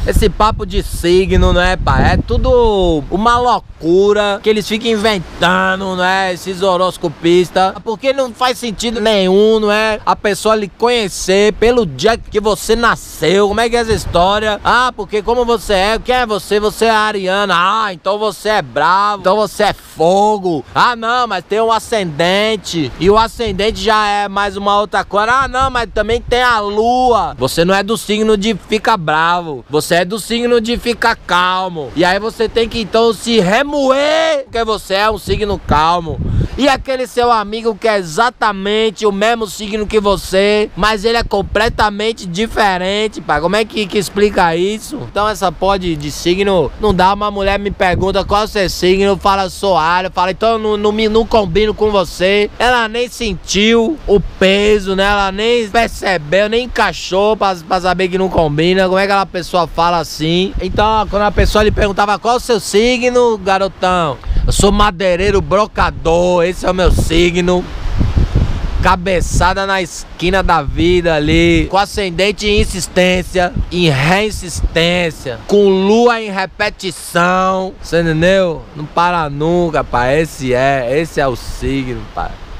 Esse papo de signo, né, pai? É tudo uma loucura que eles ficam inventando, né? Esses horoscopistas. Porque não faz sentido nenhum, não é? A pessoa lhe conhecer pelo dia que você nasceu. Como é que é essa história? Ah, porque como você é? Quem é você? Você é ariana. Ah, então você é bravo. Então você é fogo. Ah, não, mas tem um ascendente. E o ascendente já é mais uma outra coisa. Ah, não, mas também tem a lua. Você não é do signo de ficar bravo. Você é do signo de ficar calmo. E aí você tem que então se remoer, porque você é um signo calmo. E aquele seu amigo que é exatamente o mesmo signo que você, mas ele é completamente diferente, pá. Como é que explica isso? Então essa porra de signo não dá. Uma mulher me pergunta qual é o seu signo, fala sou Ário, fala então não combino com você. Ela nem sentiu o peso, né? Ela nem percebeu, nem encaixou pra saber que não combina. Como é que aquela pessoa fala assim? Então quando a pessoa lhe perguntava qual é o seu signo, garotão, eu sou madeireiro brocador, esse é o meu signo. Cabeçada na esquina da vida ali, com ascendente em insistência, em reinsistência, com lua em repetição. Você entendeu? Não para nunca, pai. Esse é o signo, pai.